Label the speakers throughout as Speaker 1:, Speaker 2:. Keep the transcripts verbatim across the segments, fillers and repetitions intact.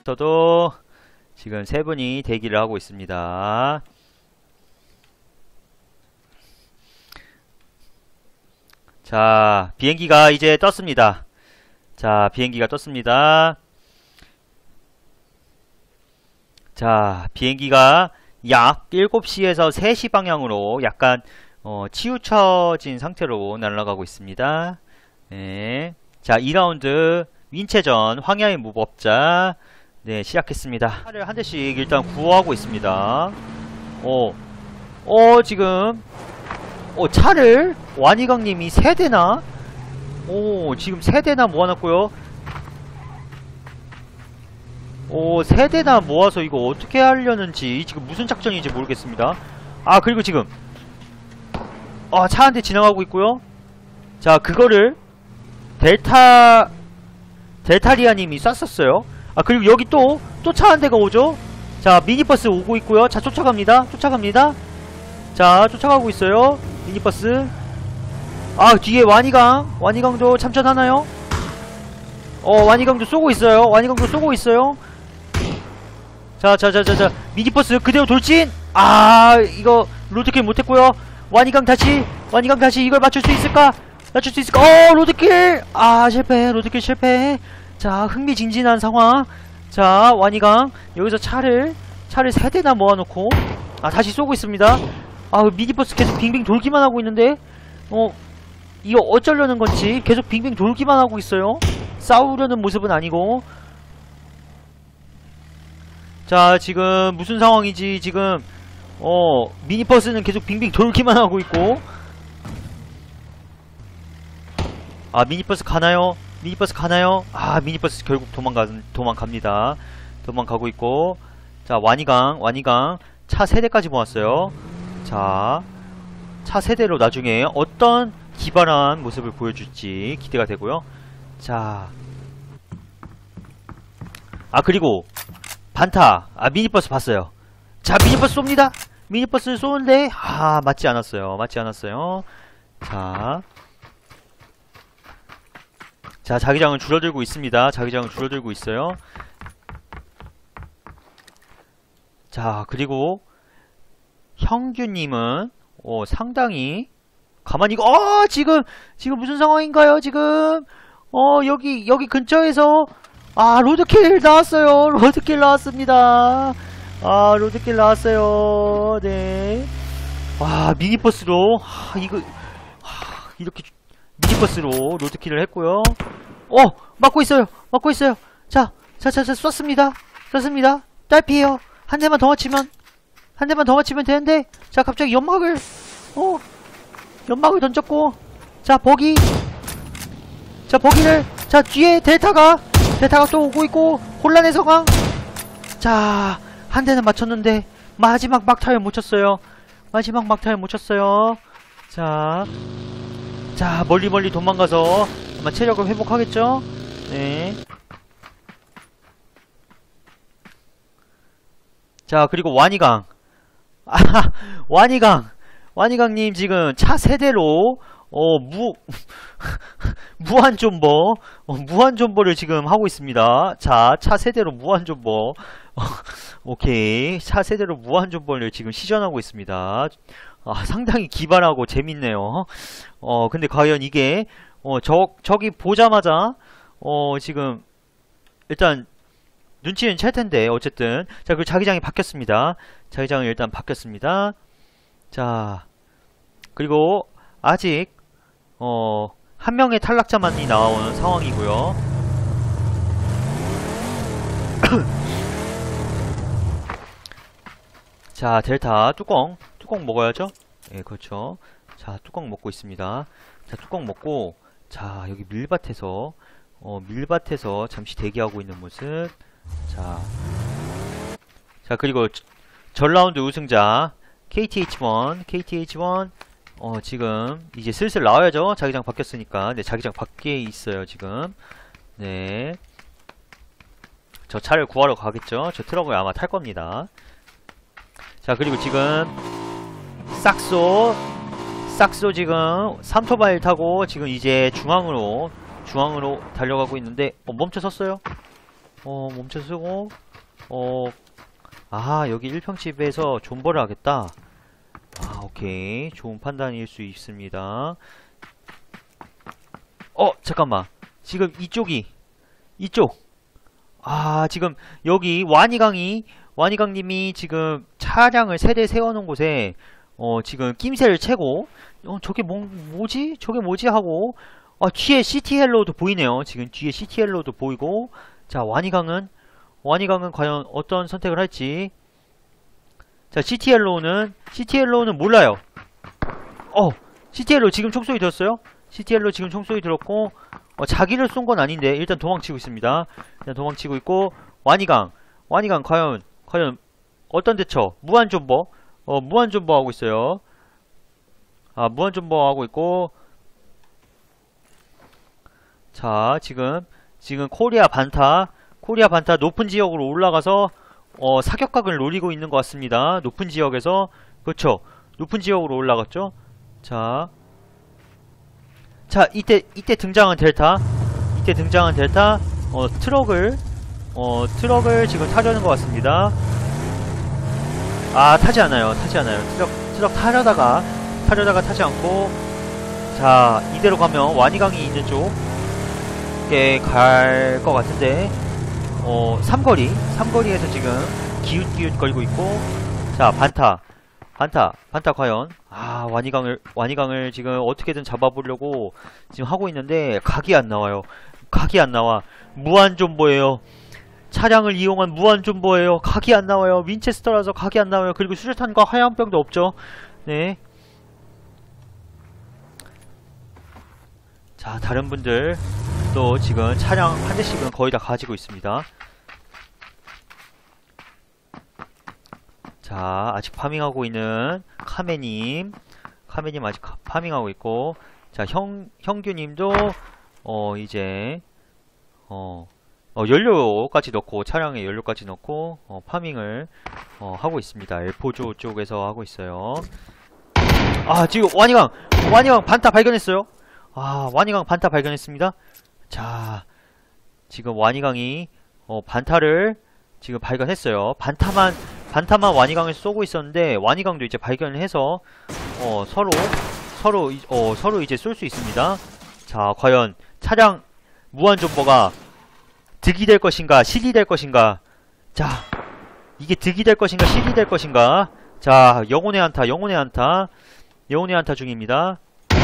Speaker 1: 헬리콥터도 지금 세 분이 대기를 하고 있습니다. 자, 비행기가 이제 떴습니다. 자, 비행기가 떴습니다. 자, 비행기가 약 일곱 시에서 세 시 방향으로 약간 어, 치우쳐진 상태로 날아가고 있습니다. 네. 자, 이 라운드 윈체전 황야의 무법자 네, 시작했습니다. 차를 한 대씩 일단 구호하고 있습니다. 어, 어, 지금 어, 차를 완이강님이 세 대나 오, 지금 세 대나 모아놨고요. 오, 세 대나 모아서 이거 어떻게 하려는지 지금 무슨 작전인지 모르겠습니다. 아, 그리고 지금 아, 차 한 대 지나가고 있고요. 자, 그거를 델타 델타리아님이 쐈었어요. 아, 그리고 여기 또 또 차 한 대가 오죠. 자, 미니버스 오고 있고요. 자, 쫓아갑니다. 쫓아갑니다. 자, 쫓아가고 있어요. 미니버스. 아, 뒤에 완이강 완이강도 참전하나요? 어, 완이강도 쏘고 있어요. 완이강도 쏘고 있어요. 자, 자, 자, 자, 자, 미니버스 그대로 돌진. 아, 이거 로드킬 못했고요. 완이강 다시, 완이강 다시 이걸 맞출 수 있을까? 맞출 수 있을까? 어, 로드킬! 아, 실패, 로드킬 실패. 자, 흥미진진한 상황. 자, 완이강 여기서 차를, 차를 세 대나 모아놓고, 아, 다시 쏘고 있습니다. 아, 미니버스 계속 빙빙 돌기만 하고 있는데, 어, 이거 어쩌려는 건지 계속 빙빙 돌기만 하고 있어요. 싸우려는 모습은 아니고. 자, 지금 무슨 상황인지 지금 어, 미니버스는 계속 빙빙 돌기만 하고 있고. 아, 미니버스 가나요? 미니버스 가나요? 아, 미니버스 결국 도망가, 도망갑니다. 도망가고 있고. 자, 완이강, 완이강. 차 세 대까지 모았어요. 자, 차 세 대로 나중에 어떤 기발한 모습을 보여줄지 기대가 되고요. 자. 아, 그리고, 반타. 아, 미니버스 봤어요. 자, 미니버스 쏩니다. 미니버스를 쏘는데 아, 맞지 않았어요. 맞지 않았어요. 자, 자, 자기장은 줄어들고 있습니다. 자기장은 줄어들고 있어요. 자, 그리고 형규님은 어, 상당히 가만히 이거 어, 지금 지금 무슨 상황인가요? 지금 어, 여기 여기 근처에서 아, 로드킬 나왔어요. 로드킬 나왔습니다. 아, 로드킬 나왔어요. 네. 와, 미니버스로, 하, 이거, 하, 이렇게, 미니버스로 로드킬을 했고요. 어! 막고 있어요! 막고 있어요! 자, 자, 자, 자, 쐈습니다. 쐈습니다. 딸피에요. 한 대만 더 맞히면, 한 대만 더 맞히면 되는데, 자, 갑자기 연막을, 어! 연막을 던졌고, 자, 버기. 자, 버기를, 자, 뒤에 델타가, 델타가 또 오고 있고, 혼란의 상황. 자, 한 대는 맞췄는데 마지막 막타를 못 쳤어요. 마지막 막타를 못 쳤어요. 자, 자, 멀리 멀리 도망가서 아마 체력을 회복하겠죠? 네. 자, 그리고 완이강. 아, 완이강. 완이강님 지금 차 세대로 어, 무, 무한존버, 어, 무한존버를 지금 하고 있습니다. 자, 차 세대로 무한존버. 어, 오케이. 차 세대로 무한존버를 지금 시전하고 있습니다. 아, 상당히 기발하고 재밌네요. 어, 근데 과연 이게, 어, 저, 저기 보자마자, 어, 지금, 일단, 눈치는 챌 텐데, 어쨌든. 자, 그 자기장이 바뀌었습니다. 자기장이 일단 바뀌었습니다. 자, 그리고, 아직, 어, 한 명의 탈락자만이 나오는 상황이고요. 자, 델타 뚜껑 뚜껑 먹어야죠. 예, 그렇죠. 자, 뚜껑 먹고 있습니다. 자, 뚜껑 먹고, 자, 여기 밀밭에서 어, 밀밭에서 잠시 대기하고 있는 모습. 자, 자, 그리고 전 라운드 우승자 케이티에이치 원, 케이티에이치 원 어, 지금 이제 슬슬 나와야죠. 자기장 바뀌었으니까. 네, 자기장 밖에 있어요, 지금. 네. 저 차를 구하러 가겠죠. 저 트럭을 아마 탈 겁니다. 자, 그리고 지금 싹소 싹소 지금 삼토바일 타고 지금 이제 중앙으로 중앙으로 달려가고 있는데 어, 멈춰 섰어요. 어, 멈춰 쓰고, 어, 아, 여기 일 평집에서 존버를 하겠다. 아, 오케이. 좋은 판단일 수 있습니다. 어, 잠깐만. 지금 이쪽이, 이쪽. 아, 지금 여기 와니강이, 와니강님이 지금 차량을 세 대 세워놓은 곳에, 어, 지금 낌새를 채고, 어, 저게 뭐, 뭐지? 저게 뭐지? 하고, 아, 뒤에 시티헬로도 보이네요. 지금 뒤에 시티헬로도 보이고, 자, 와니강은, 와니강은 과연 어떤 선택을 할지. 자, 시티헬로우는, 시티헬로우는 몰라요. 어, 시티헬로우 지금 총소리 들었어요? 시티헬로우 지금 총소리 들었고, 어, 자기를 쏜 건 아닌데, 일단 도망치고 있습니다. 일단 도망치고 있고, 와니강. 와니강, 과연, 과연, 어떤 대처? 무한존버? 어, 무한존버 하고 있어요. 아, 무한존버 하고 있고, 자, 지금, 지금 코리아 반타, 코리아 반타 높은 지역으로 올라가서, 어, 사격각을 노리고 있는 것 같습니다. 높은 지역에서, 그렇죠. 높은 지역으로 올라갔죠. 자, 자, 이때, 이때 등장한 델타, 이때 등장한 델타, 어, 트럭을, 어, 트럭을 지금 타려는 것 같습니다. 아, 타지 않아요. 타지 않아요. 트럭, 트럭 타려다가, 타려다가 타지 않고, 자, 이대로 가면 와니강이 있는 쪽에 갈 것 같은데, 어, 삼거리, 삼거리에서 지금 기웃기웃 거리고 있고, 자, 반타, 반타, 반타 과연, 아, 와니강을, 와니강을 지금 어떻게든 잡아보려고 지금 하고 있는데, 각이 안 나와요. 각이 안 나와. 무한존버예요. 차량을 이용한 무한존버예요. 각이 안 나와요. 윈체스터라서 각이 안 나와요. 그리고 수류탄과 화염병도 없죠. 네. 자, 다른 분들 또 지금 차량 한 대씩은 거의 다 가지고 있습니다. 자, 아직 파밍하고 있는 카메님, 카메님 아직 파밍하고 있고, 자, 형, 형규님도 어 이제 어, 어 연료까지 넣고, 차량에 연료까지 넣고 어, 파밍을 어, 하고 있습니다. 엘포조 쪽에서 하고 있어요. 아, 지금 와니강, 와니강 반타 발견했어요. 아, 와니강 반타 발견했습니다. 자, 지금 와니강이 어, 반타를 지금 발견했어요. 반타만 반타만 와니강을 쏘고 있었는데, 와니강도 이제 발견을 해서 어, 서로 서로 어, 서로 이제 쏠 수 있습니다. 자, 과연 차량 무한존버가 득이 될 것인가, 실이 될 것인가. 자, 이게 득이 될 것인가, 실이 될 것인가. 자, 영혼의 한타, 영혼의 한타, 영혼의 한타 중입니다.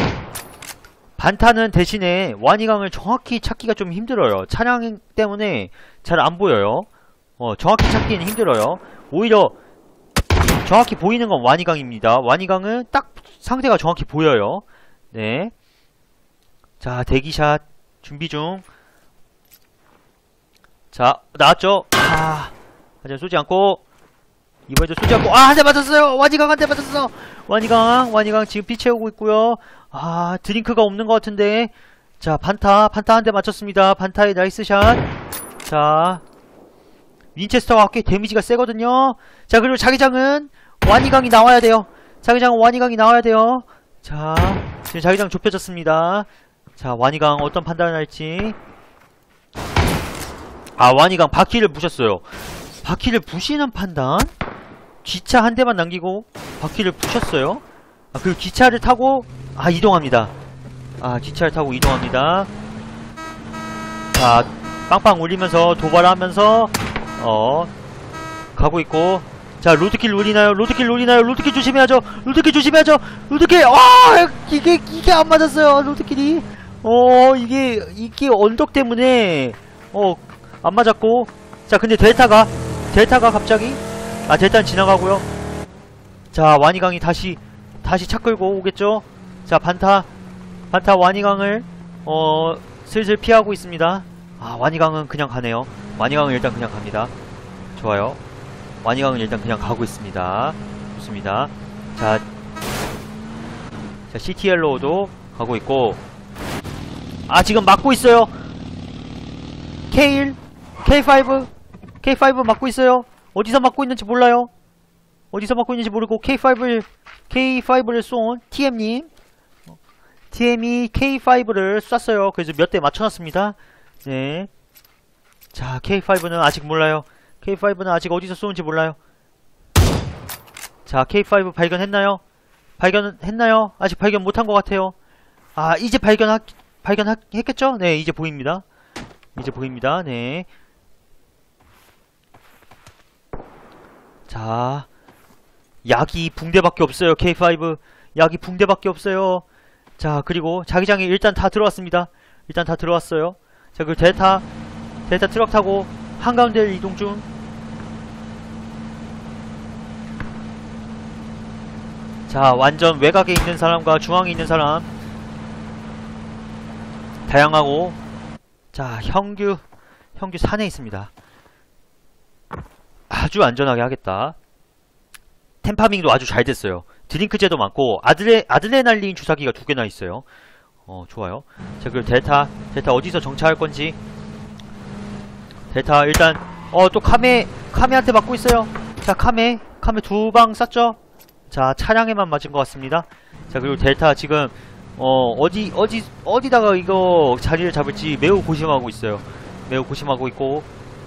Speaker 1: 반타는 대신에 와니강을 정확히 찾기가 좀 힘들어요. 차량 때문에 잘 안 보여요. 어, 정확히 찾기는 힘들어요. 오히려 정확히 보이는 건 와니강입니다. 와니강은 딱 상대가 정확히 보여요. 네. 자, 대기샷 준비 중. 자, 나왔죠? 아, 하지만 쏘지 않고, 이번에도 쏘지 않고, 아, 한 대 맞았어요! 와니강 한 대 맞았어! 와니강, 와니강 지금 피 채우고 있고요. 아, 드링크가 없는 것 같은데. 자, 반타, 반타 한 대 맞췄습니다. 반타의 나이스 샷. 자, 윈체스터가 꽤 데미지가 세거든요. 자, 그리고 자기장은 와니강이 나와야 돼요. 자기장은 와니강이 나와야 돼요. 자, 지금 자기장 좁혀졌습니다. 자, 와니강 어떤 판단을 할지. 아, 와니강 바퀴를 부셨어요. 바퀴를 부시는 판단? 기차 한 대만 남기고 바퀴를 부셨어요. 아, 그리고 기차를 타고, 아, 이동합니다. 아, 기차를 타고 이동합니다. 자, 빵빵 울리면서 도발하면서 어 가고 있고, 자, 로드킬 노리나요? 로드킬 노리나요? 로드킬 조심해야죠. 로드킬 조심해야죠. 로드킬, 와, 이게 이게 안 맞았어요. 로드킬이, 어, 이게 이게 언덕 때문에 어 안 맞았고. 자, 근데 델타가 델타가 갑자기, 아, 델타는 지나가고요. 자, 와니강이 다시 다시 차 끌고 오겠죠. 자, 반타 반타 와니강을 어 슬슬 피하고 있습니다. 아, 와니강은 그냥 가네요. 와니강은 일단 그냥 갑니다. 좋아요. 와니강은 일단 그냥 가고 있습니다. 좋습니다. 자, 자, 씨티엘로도 가고 있고, 아, 지금 막고 있어요. 케일, 케이파이브, 케이파이브 막고 있어요. 어디서 막고 있는지 몰라요. 어디서 막고 있는지 모르고 케이파이브를, 케이파이브를 쏜 티엠님. 티엠이 케이파이브를 쐈어요. 그래서 몇 대 맞춰놨습니다. 네. 자, 케이 파이브는 아직 몰라요. 케이 파이브는 아직 어디서 쏘는지 몰라요. 자, 케이 파이브 발견했나요? 발견했나요? 아직 발견 못한 것 같아요. 아, 이제 발견하, 발견했겠죠? 네, 이제 보입니다. 이제 보입니다. 네. 자, 약이 붕대밖에 없어요. 케이 파이브. 약이 붕대밖에 없어요. 자, 그리고 자기장이 일단 다 들어왔습니다. 일단 다 들어왔어요. 자, 그 델타, 델타 트럭 타고 한가운데를 이동 중. 자, 완전 외곽에 있는 사람과 중앙에 있는 사람 다양하고. 자, 형규 형규 산에 있습니다. 아주 안전하게 하겠다. 템파밍도 아주 잘 됐어요. 드링크제도 많고 아드레, 아드레날린 주사기가 두 개나 있어요. 어, 좋아요. 자, 그리고 델타 델타 어디서 정차할 건지. 델타 일단 어, 또 카메 카메한테 맞고 있어요. 자, 카메 카메 두 방 쐈죠. 자, 차량에만 맞은 것 같습니다. 자, 그리고 델타 지금 어, 어디 어디 어디다가 이거 자리를 잡을지 매우 고심하고 있어요. 매우 고심하고 있고.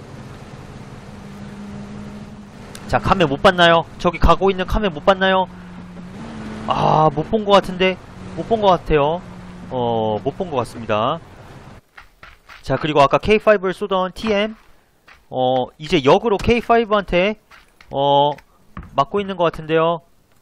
Speaker 1: 자, 카메 못 봤나요? 저기 가고 있는 카메 못 봤나요? 아, 못 본 것 같은데? 못 본 것 같아요. 어, 못 본 것 같습니다. 자, 그리고 아까 케이 파이브를 쏘던 티엠 어, 이제 역으로 케이 파이브한테 어, 맞고 있는 것 같은데요.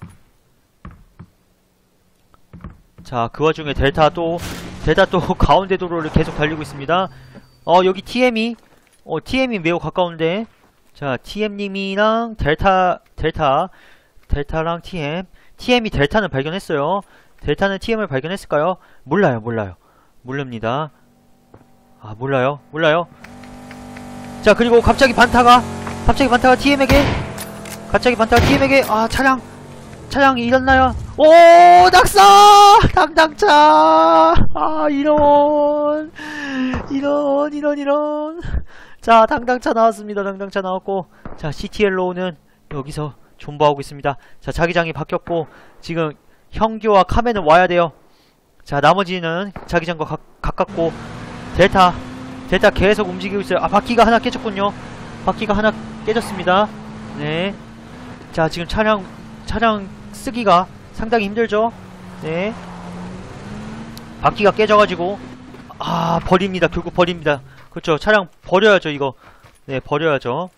Speaker 1: 자, 그 와중에 델타 또 델타 또 가운데 도로를 계속 달리고 있습니다. 어, 여기 티엠이 어, 티엠이 매우 가까운데. 자, 티엠님이랑 델타, 델타, 델타랑 티엠. 티엠이 델타는 발견했어요. 델타는 티엠을 발견했을까요? 몰라요, 몰라요. 모릅니다. 아, 몰라요, 몰라요. 자, 그리고 갑자기 반타가, 갑자기 반타가 티엠에게, 갑자기 반타가 티엠에게, 아, 차량, 차량이 잃었나요? 오, 낙사! 당당차! 아, 이런, 이런, 이런, 이런. 자, 당당차 나왔습니다. 당당차 나왔고. 자, 씨티엘로는 여기서 존버하고 있습니다. 자, 자기장이 바뀌었고 지금 형규와 카메는 와야 돼요. 자, 나머지는 자기장과 가, 가깝고. 델타 델타 계속 움직이고 있어요. 아, 바퀴가 하나 깨졌군요. 바퀴가 하나 깨졌습니다. 네. 자, 지금 차량 차량 쓰기가 상당히 힘들죠. 네. 바퀴가 깨져가지고 아, 버립니다. 결국 버립니다. 그렇죠. 차량 버려야죠, 이거. 네, 버려야죠.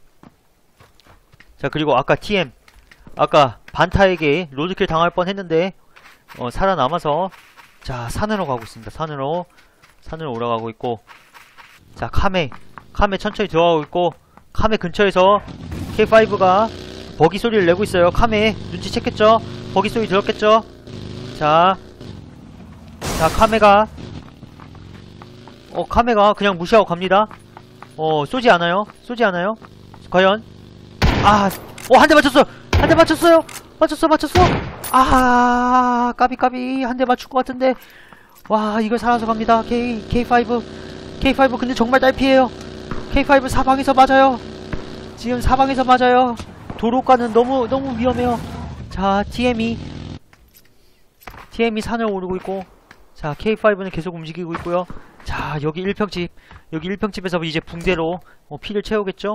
Speaker 1: 자, 그리고 아까 티엠. 아까 반타에게 로드킬 당할 뻔 했는데, 어, 살아남아서, 자, 산으로 가고 있습니다. 산으로. 산으로 올라가고 있고. 자, 카메. 카메 천천히 들어가고 있고, 카메 근처에서 케이 파이브가 버기 소리를 내고 있어요. 카메 눈치챘겠죠? 버기 소리 들었겠죠? 자. 자, 카메가 어, 카메가 그냥 무시하고 갑니다. 어, 쏘지 않아요. 쏘지 않아요. 과연? 아, 어, 한 대 맞췄어요. 한 대 맞췄어요. 맞췄어, 맞췄어. 아, 까비, 까비. 한 대 맞출 것 같은데. 와, 이걸 살아서 갑니다. K, 케이 파이브. 케이 파이브 근데 정말 딸피해요. 케이 파이브 사방에서 맞아요. 지금 사방에서 맞아요. 도로가는 너무, 너무 위험해요. 자, 티엠이. 티엠이 산을 오르고 있고. 자, 케이 파이브는 계속 움직이고 있고요. 자, 여기 일평집. 여기 일평집에서 이제 붕대로 어, 피를 채우겠죠?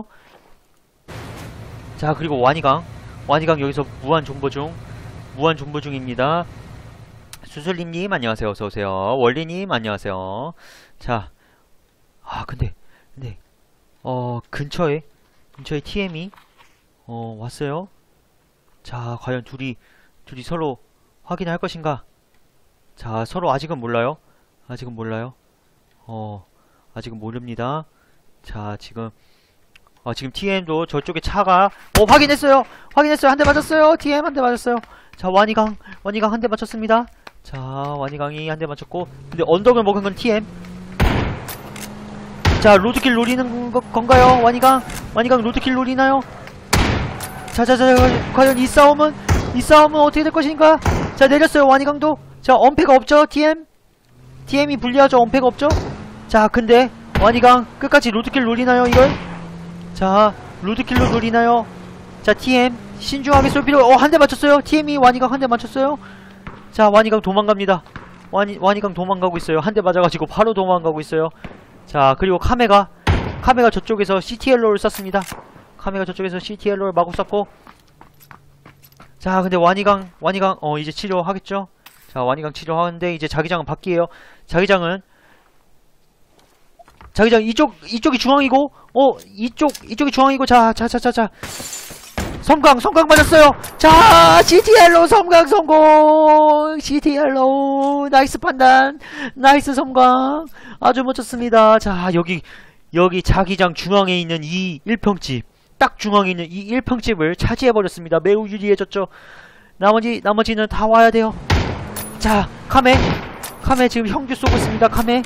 Speaker 1: 자, 그리고 와니강. 와니강 여기서 무한 존버 중. 무한 존버 중입니다. 수술님님, 안녕하세요. 어서오세요. 원리님, 안녕하세요. 자, 아, 근데, 근데, 어, 근처에, 근처에 티엠이, 어, 왔어요. 자, 과연 둘이, 둘이 서로 확인할 것인가? 자, 서로 아직은 몰라요. 아직은 몰라요. 어, 아직은 모릅니다. 자, 지금, 어, 지금 티엠도 저쪽에 차가, 어, 확인했어요! 확인했어요! 한 대 맞았어요! 티엠 한 대 맞았어요! 자, 와니강, 와니강 한 대 맞췄습니다. 자, 와니강이 한 대 맞췄고, 근데 언덕을 먹은 건 티엠. 자, 로드킬 노리는 거, 건가요? 와니강, 와니강 로드킬 노리나요? 자, 자, 자, 과연 이 싸움은, 이 싸움은 어떻게 될 것인가? 자, 내렸어요, 와니강도. 자, 엄폐가 없죠, 티엠? 티엠이 불리하죠, 엄폐가 없죠? 자, 근데 와니강 끝까지 로드킬 노리나요, 이걸? 자, 로드킬로 노리나요? 자, 티엠 신중하게 쏠 필요. 어, 한 대 맞췄어요. 티엠이 와니강 한 대 맞췄어요. 자, 와니강 도망갑니다. 와니, 와니강 도망가고 있어요. 한 대 맞아가지고 바로 도망가고 있어요. 자, 그리고 카메가 카메가 저쪽에서 씨티엘로를 쐈습니다. 카메가 저쪽에서 씨티엘로를 마구 쐈고. 자, 근데 와니강, 와니강, 어, 이제 치료하겠죠? 자, 와니강 치료하는데, 이제 자기장은 바뀌에요. 자기장은, 자기장, 이쪽, 이쪽이 중앙이고, 어, 이쪽, 이쪽이 중앙이고, 자, 자, 자, 자, 자. 섬광, 섬광 맞았어요! 자, 씨티엘로 섬광 성공! 씨티엘로, 나이스 판단, 나이스 섬광. 아주 멋졌습니다. 자, 여기, 여기 자기장 중앙에 있는 이 일평집. 딱 중앙에 있는 이 일평집을 차지해버렸습니다. 매우 유리해졌죠. 나머지, 나머지는 다 와야 돼요. 자, 카메. 카메 지금 형규 쏘고 있습니다. 카메.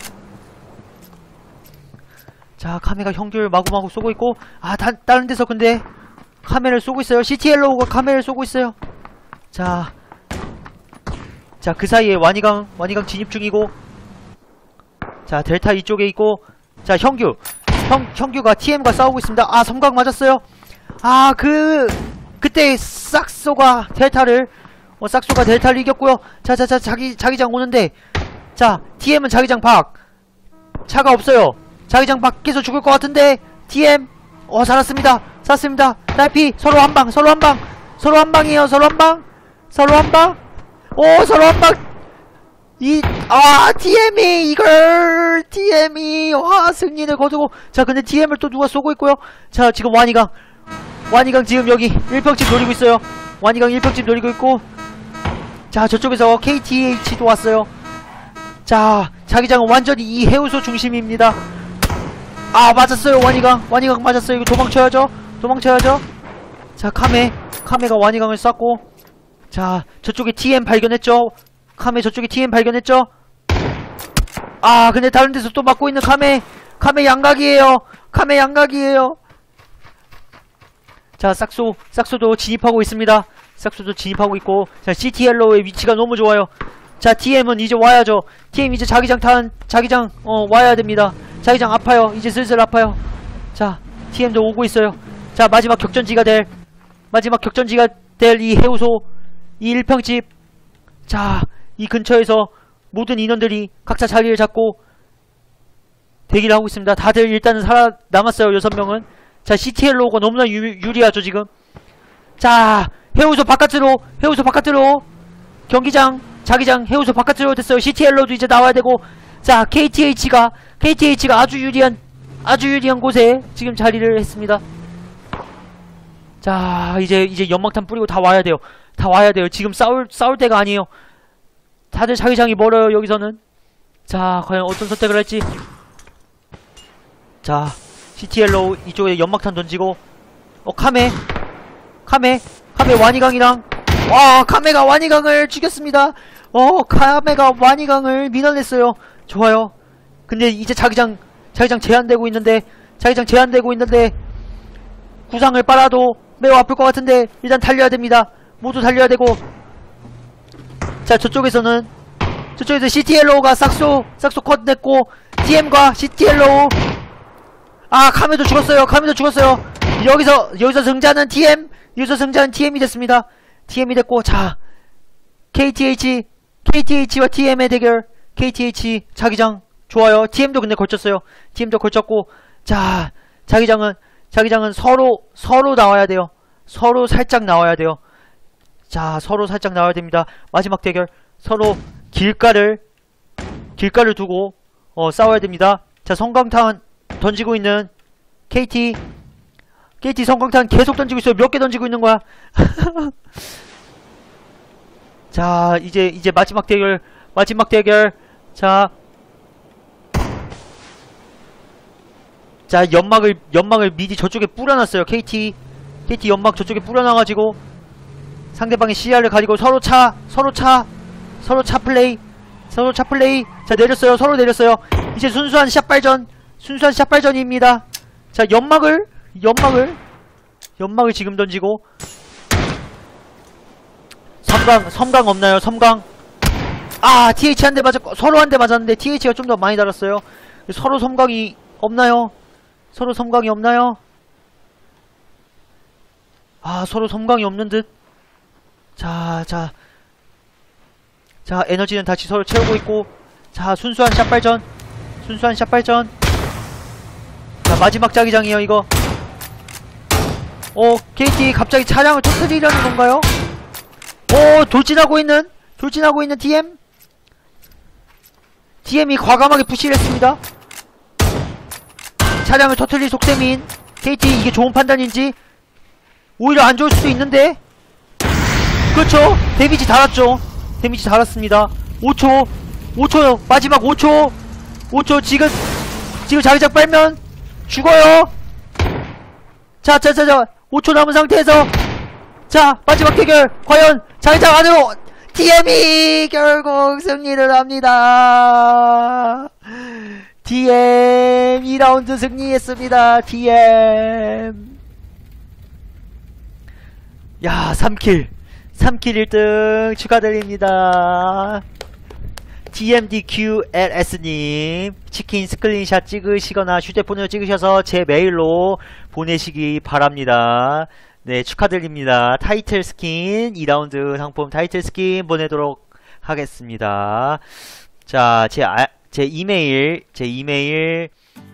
Speaker 1: 자, 카메가 형규를 마구마구 쏘고 있고. 아, 다, 다른 데서 근데 카메를 쏘고 있어요. 씨티엘로우가 카메를 쏘고 있어요. 자. 자, 그 사이에 와니강, 와니강 진입 중이고. 자, 델타 이쪽에 있고. 자, 형규. 형, 형규가 티엠과 싸우고 있습니다. 아, 섬광 맞았어요. 아, 그, 그때 싹소가 델타를, 어, 싹소가 델타를 이겼고요. 자, 자, 자, 자기, 자기장 오는데. 자, 티엠은 자기장 밖. 차가 없어요. 자기장 밖에서 죽을 것 같은데. 티엠, 어, 살았습니다. 살았습니다. 딸피, 서로 한 방, 서로 한 방. 서로 한 방이에요. 서로 한 방. 서로 한 방. 오, 서로 한 방. 이, 아, 티엠이, 이걸, 티엠이, 와, 승리를 거두고. 자, 근데 티엠을 또 누가 쏘고 있고요. 자, 지금 와니강. 와니강 지금 여기 일평집 노리고 있어요. 와니강 일평집 노리고 있고. 자, 저쪽에서 케이티에이치도 왔어요. 자, 자기장은 완전히 이 해우소 중심입니다. 아, 맞았어요, 와니강. 와니강 맞았어요. 이거 도망쳐야죠. 도망쳐야죠. 자, 카메. 카메가 와니강을 쐈고. 자, 저쪽에 티엠 발견했죠. 카메 저쪽에 티엠 발견했죠? 아, 근데 다른 데서 또 막고 있는 카메. 카메 양각이에요. 카메 양각이에요. 자, 싹소. 싹소도 진입하고 있습니다. 싹소도 진입하고 있고. 자, 씨티엘로의 위치가 너무 좋아요. 자, 티엠은 이제 와야죠. 티엠 이제 자기장 탄, 자기장, 어, 와야 됩니다. 자기장 아파요. 이제 슬슬 아파요. 자, 티엠도 오고 있어요. 자, 마지막 격전지가 될, 마지막 격전지가 될 이 해우소, 이 일평집. 자, 이 근처에서 모든 인원들이 각자 자리를 잡고 대기를 하고 있습니다. 다들 일단은 살아남았어요. 여섯 명은. 자, 씨티엘로가 너무나 유, 유리하죠 지금. 자, 해우소 바깥으로, 해우소 바깥으로, 경기장, 자기장, 해우소 바깥으로 됐어요. 씨티엘로도 이제 나와야 되고. 자, 케이티에이치가 케이티에이치가 아주 유리한 아주 유리한 곳에 지금 자리를 했습니다. 자, 이제 이제 연막탄 뿌리고 다 와야 돼요. 다 와야 돼요. 지금 싸울 싸울 때가 아니에요. 다들 자기장이 멀어요. 여기서는. 자, 과연 어떤 선택을 할지. 자, 씨티엘로 이쪽에 연막탄 던지고. 어, 카메 카메 카메 와니강이랑. 와, 카메가 와니강을 죽였습니다. 어, 카메가 와니강을 밀어냈어요. 좋아요. 근데 이제 자기장 자기장 제한되고 있는데 자기장 제한되고 있는데 구상을 빨아도 매우 아플 것 같은데 일단 달려야 됩니다. 모두 달려야 되고. 자, 저쪽에서는 저쪽에서 씨티엘로우가 싹소 싹소 컷 냈고 티엠과 씨티엘로우. 아, 카메도 죽었어요. 카메도 죽었어요. 여기서 여기서 승자는 티엠. 여기서 승자는 티엠이 됐습니다. 티엠이 됐고. 자, 케이티에이치 케이티에이치와 티엠의 대결. 케이티에이치 자기장 좋아요. 티엠도 근데 걸쳤어요. 티엠도 걸쳤고. 자, 자기장은 자기장은 서로 서로 나와야 돼요. 서로 살짝 나와야 돼요. 자, 서로 살짝 나와야 됩니다. 마지막 대결. 서로 길가를 길가를 두고 어, 싸워야 됩니다. 자, 성광탄 던지고 있는 케이티. 케이티 성광탄 계속 던지고 있어요. 몇 개 던지고 있는 거야? 자, 이제 이제 마지막 대결. 마지막 대결. 자. 자, 연막을 연막을 미리 저쪽에 뿌려놨어요. 케이티. 케이티 연막 저쪽에 뿌려놔가지고 상대방의 시야를 가지고 서로 차, 서로 차, 서로 차 플레이, 서로 차 플레이. 자, 내렸어요. 서로 내렸어요. 이제 순수한 샷발전, 순수한 샷발전입니다. 자, 연막을, 연막을, 연막을 지금 던지고. 섬광, 섬광 없나요? 섬광. 아, 티에이치 한 대 맞았고, 서로 한 대 맞았는데 티에이치가 좀 더 많이 달았어요. 서로 섬광이 없나요? 서로 섬광이 없나요? 아, 서로 섬광이 없는 듯. 자, 자. 자, 에너지는 다시 서로 채우고 있고. 자, 순수한 샷발전. 순수한 샷발전. 자, 마지막 자기장이에요, 이거. 어, 케이티 갑자기 차량을 터뜨리려는 건가요? 오, 돌진하고 있는, 돌진하고 있는 디엠? 디엠이 과감하게 푸시를 했습니다. 차량을 터뜨릴 속셈인 케이티, 이게 좋은 판단인지? 오히려 안 좋을 수도 있는데? 그렇죠. 데미지 달았죠. 데미지 달았습니다. 오 초. 오 초. 마지막 오 초. 오 초. 지금, 지금 자기장 빨면 죽어요. 자, 자, 자, 자. 오 초 남은 상태에서. 자, 마지막 대결. 과연 자기장 안으로 디엠이 결국 승리를 합니다. 디엠 이 라운드 승리했습니다. 디엠. 야, 삼 킬. 삼 킬 일 등 축하드립니다. 디엠디큐엘에스님 치킨 스크린샷 찍으시거나 휴대폰으로 찍으셔서 제 메일로 보내시기 바랍니다. 네, 축하드립니다. 타이틀 스킨 이 라운드 상품 타이틀 스킨 보내도록 하겠습니다. 자, 제, 아, 제 이메일 제 이메일